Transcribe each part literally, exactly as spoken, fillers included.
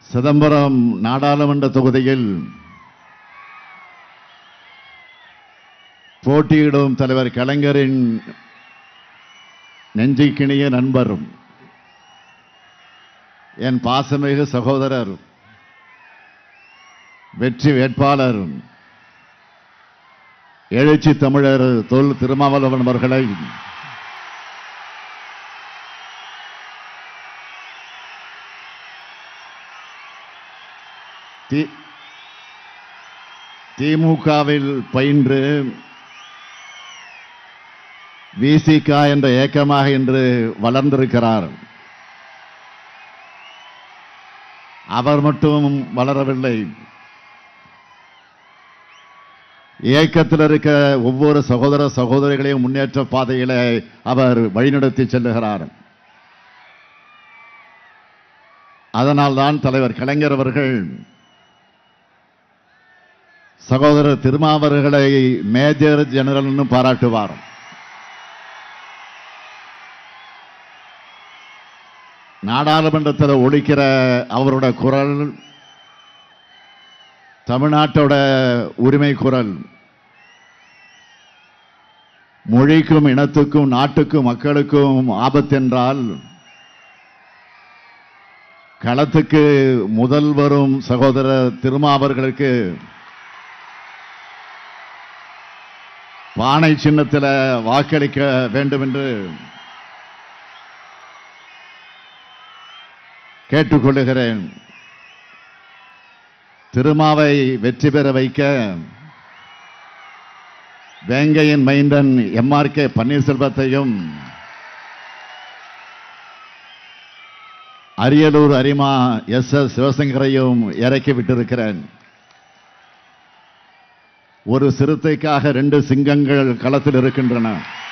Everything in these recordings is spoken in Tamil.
சிதம்பரம் நாடாளுமன்ற தொகுதியில் போட்டியிடும் தலைவர் கலைஞரின் நெஞ்சுக்கிணிய நண்பரும் என் பாசமிகு சகோதரர் வெற்றி வேட்பாளர் எழுச்சி தமிழர் தொல் திருமாவளவன் அவர்களை திமுகவில் பயின்று விசிக என்ற இயக்கமாக இன்று வளர்ந்திருக்கிறார். அவர் மட்டும் வளரவில்லை, இயக்கத்தில் இருக்க ஒவ்வொரு சகோதர சகோதரிகளையும் முன்னேற்ற பாதையில அவர் வழிநடத்தி செல்லுகிறார். அதனால்தான் தலைவர் கலைஞர் அவர்கள் சகோதரர் திருமாவர்களை மேஜர் ஜெனரல் பாராட்டுவார். நாடாளுமன்றத்தில் ஒலிக்கிற அவருடைய குரல் தமிழ்நாட்டோட உரிமை குரல். மொழிக்கும் இனத்துக்கும் நாட்டுக்கும் மக்களுக்கும் ஆபத்தென்றால் களத்துக்கு முதல் வரும் சகோதரர் திருமாவர்களுக்கு பானை சின்னத்தில் வாக்களிக்க வேண்டும் என்று கேட்டுக்கொள்ளுகிறேன். திருமாவை வெற்றி பெற வைக்க வேங்கையின் மைந்தன் எம் ஆர் கே பன்னீர்செல்வத்தையும் அரியலூர் அரிமா எஸ் எஸ் சிவசங்கரையும் இறக்கி விட்டிருக்கிறேன். ஒரு சிறுத்தைக்காக ரெண்டு சிங்கங்கள் களத்தில் இருக்கின்றன.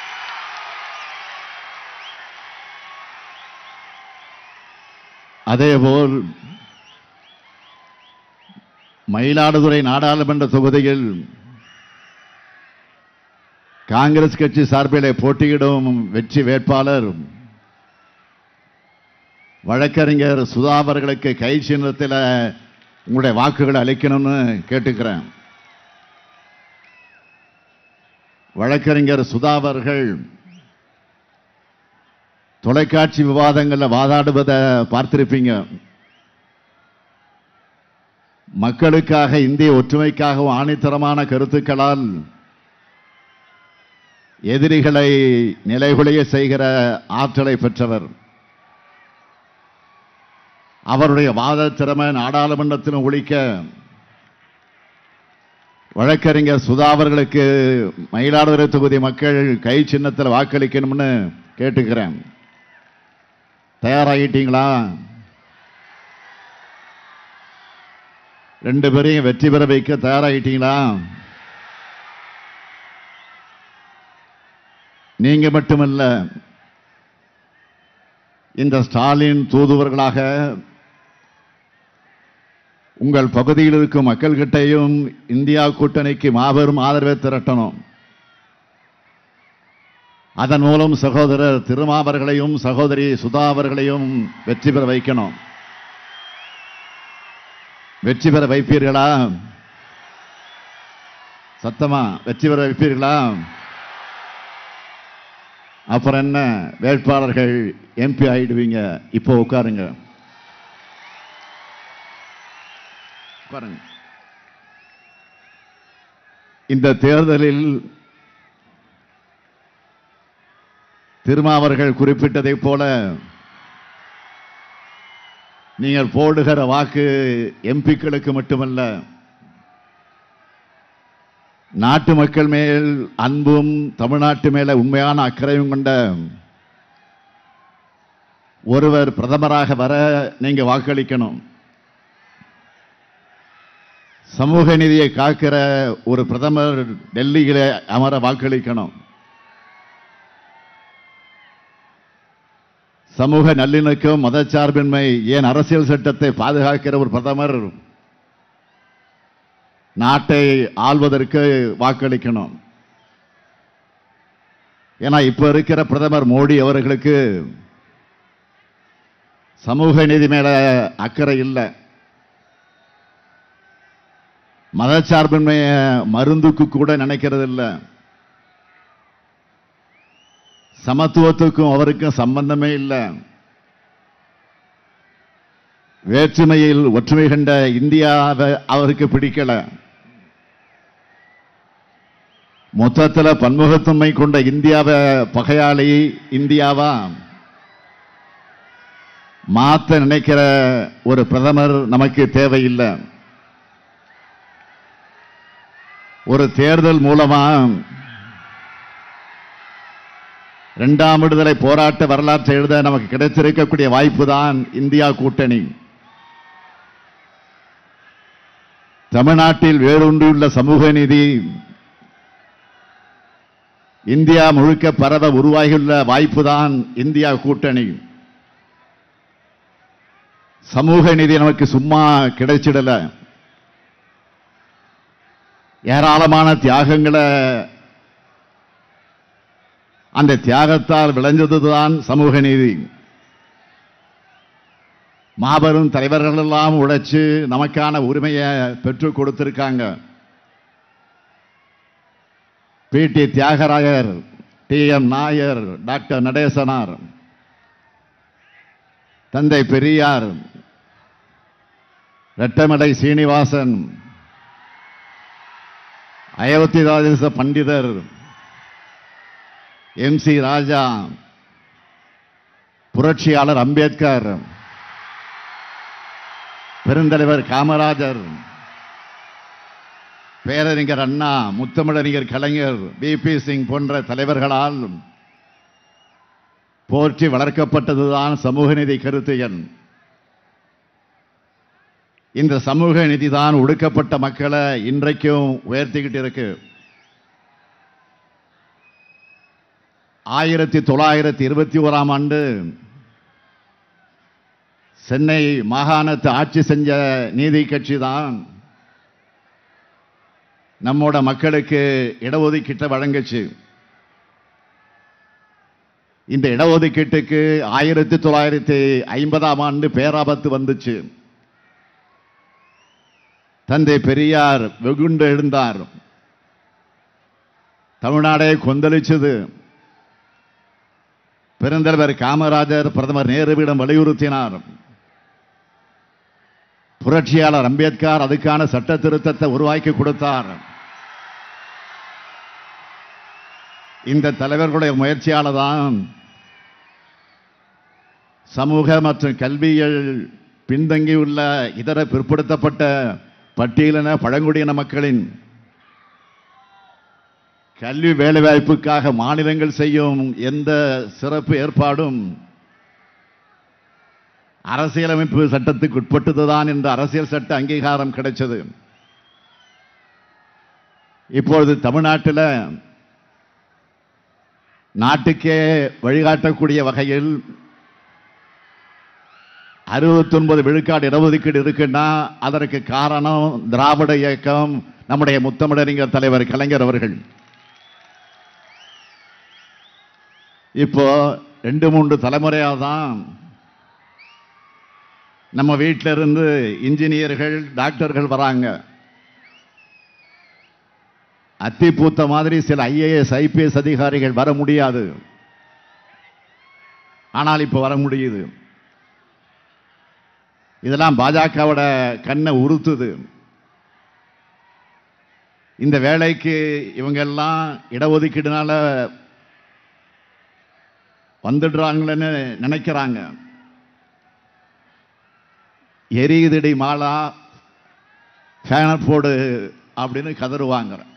அதேபோல் மயிலாடுதுறை நாடாளுமன்ற தொகுதியில் காங்கிரஸ் கட்சி சார்பிலே போட்டியிடும் வெற்றி வேட்பாளர் வழக்கறிஞர் சுதா அவர்களுக்கு கை சின்னத்தில் உங்களுடைய வாக்குகளை அளிக்கணும்னு கேட்டுக்கிறேன். வழக்கறிஞர் சுதா அவர்கள் தொலைக்காட்சி விவாதங்களில் வாதாடுவதை பார்த்திருப்பீங்க. மக்களுக்காக, இந்திய ஒற்றுமைக்காகவும் ஆணித்தரமான கருத்துக்களால் எதிரிகளை நிலைகுலைய செய்கிற ஆற்றலை பெற்றவர். அவருடைய வாத திறமை நாடாளுமன்றத்திலும் ஒழிக்க வழக்கறிஞர் சுதா அவர்களுக்கு மயிலாடுதுறை தொகுதி மக்கள் கை சின்னத்தில் வாக்களிக்கணும்னு கேட்டுக்கிறேன். தயாராகிட்டீங்களா? ரெண்டு பேரையும் வெற்றி பெற வைக்க தயாராகிட்டீங்களா? நீங்க மட்டுமல்ல, இந்த ஸ்டாலின் தூதுவர்களாக உங்கள் பகுதியில் இருக்கும் மக்கள் கிட்டையும் இந்தியா கூட்டணிக்கு மாபெரும் ஆதரவை திரட்டணும். அதன் மூலம் சகோதரர் திருமாவர்களையும் சகோதரி சுதா அவர்களையும் வெற்றி பெற வைக்கணும். வெற்றி பெற வைப்பீர்களா? சத்தமா வெற்றி பெற வைப்பீர்களா? அப்புறம் என்ன, வேட்பாளர்கள் எம்பி ஆயிடுவீங்க. இப்போ உட்காருங்க, உட்காருங்க. இந்த தேர்தலில் திருமாவர்கள் குறிப்பிட்டதைப் போல நீங்கள் போடுகிற வாக்கு எம்பிக்களுக்கு மட்டுமல்ல, நாட்டு மக்கள் மேல் அன்பும் தமிழ்நாட்டு மேல உண்மையான அக்கறையும் கொண்ட ஒருவர் பிரதமராக வர நீங்க வாக்களிக்கணும். சமூக நீதியை காக்கிற ஒரு பிரதமர் டெல்லியிலே அமர வாக்களிக்கணும். சமூக நல்லிணக்கம், மதச்சார்பின்மை, ஏன் அரசியல் சட்டத்தை பாதுகாக்கிற ஒரு பிரதமர் நாட்டை ஆள்வதற்கு வாக்களிக்கணும். ஏன்னா இப்ப இருக்கிற பிரதமர் மோடி அவர்களுக்கு சமூக நீதி மேல அக்கறை இல்லை. மதச்சார்பின்மைய மருந்துக்கு கூட நினைக்கிறது இல்லை. சமத்துவத்துக்கும் அவருக்கும் சம்பந்தமே இல்லை. வேற்றுமையில் ஒற்றுமை கண்ட இந்தியாவை அவருக்கு பிடிக்கல. மொத்தத்தில் பன்முகத்தன்மை கொண்ட இந்தியாவை பகையாளி இந்தியாவா மாத்த நினைக்கிற ஒரு பிரதமர் நமக்கு தேவையில்லை. ஒரு தேர்தல் மூலமா இரண்டாம் விடுதலை போராட்ட வரலாற்றை எழுத நமக்கு கிடைத்திருக்கக்கூடிய வாய்ப்பு தான் இந்தியா கூட்டணி. தமிழ்நாட்டில் வேரூன்றியுள்ள சமூக நீதி இந்தியா முழுக்க பரவ உருவாகியுள்ள வாய்ப்பு தான் இந்தியா கூட்டணி. சமூக நீதி நமக்கு சும்மா கிடைச்சிடல. ஏராளமான தியாகங்களை அந்த தியாகத்தால் விளைஞ்சதுதான் சமூக நீதி. மாபெரும் தலைவர்கள் எல்லாம் உழைச்சு நமக்கான உரிமையை பெற்றுக் கொடுத்திருக்காங்க. P T Thiyagarayar, T M Nair, doctor Natesanar, தந்தை பெரியார், ரெட்டமலை சீனிவாசன், அயோத்திதாச பண்டிதர், எம் சி ராஜா, புரட்சியாளர் அம்பேத்கர், பெருந்தலைவர் காமராஜர், பேரறிஞர் அண்ணா, முத்தமிழறிஞர் கலைஞர், வி பி சிங் போன்ற தலைவர்களால் போற்றி வளர்க்கப்பட்டதுதான் சமூக நீதி கருத்தியல். இந்த சமூக நீதி தான் ஒடுக்கப்பட்ட மக்களை இன்றைக்கும் உயர்த்திக்கிட்டு இருக்கு. ஆயிரத்தி தொள்ளாயிரத்தி இருபத்தி ஓராம் ஆண்டு சென்னை மாகாணத்தை ஆட்சி செஞ்ச நீதி கட்சி தான் நம்மோட மக்களுக்கு இடஒதுக்கீட்டை வழங்குச்சு. இந்த இடஒதுக்கீட்டுக்கு ஆயிரத்தி தொள்ளாயிரத்தி ஐம்பதாம் ஆண்டு பேராபத்து வந்துச்சு. தந்தை பெரியார் வெகுண்டு எழுந்தார். தமிழ்நாடே கொந்தளிச்சது. பெருந்தலைவர் காமராஜர் பிரதமர் நேருவிடம் வலியுறுத்தினார். புரட்சியாளர் அம்பேத்கர் அதுக்கான சட்ட திருத்தத்தை உருவாக்கி கொடுத்தார். இந்த தலைவர்களுடைய முயற்சியால தான் சமூக மற்றும் கல்வியில் பின்தங்கியுள்ள இதர பிற்படுத்தப்பட்ட பட்டியலின பழங்குடியின மக்களின் கல்வி வேலைவாய்ப்புக்காக மாநிலங்கள் செய்யும் எந்த சிறப்பு ஏற்பாடும் அரசியலமைப்பு சட்டத்துக்கு உட்பட்டதுதான் என்ற அரசியல் சட்ட அங்கீகாரம் கிடைச்சது. இப்பொழுது தமிழ்நாட்டில் நாட்டுக்கே வழிகாட்டக்கூடிய வகையில் அறுபத்தி ஒன்பது விழுக்காடு இடஒதுக்கீடு இருக்குன்னா அதற்கு காரணம் திராவிட இயக்கம், நம்முடைய முத்தமிழறிஞர் தலைவர் கலைஞர் அவர்கள். இப்போ ரெண்டு மூன்று தலைமுறையாக தான் நம்ம வீட்டில இருந்து இன்ஜினியர்கள், டாக்டர்கள் வராங்க. அத்தி பூத்த மாதிரி சில ஐஏஎஸ் ஐபிஎஸ் அதிகாரிகள் வர முடியாது. ஆனால் இப்ப வர முடியுது. இதெல்லாம் பாஜகவோட கண்ணை உறுத்துது. இந்த வேலைக்கு இவங்க எல்லாம் இடஒதுக்கீடுனால வந்துடுறாங்களன்னு நினைக்கிறாங்க. எரியுதடி மாலா, ஃபேனை போடு அப்படின்னு கதறுவாங்க.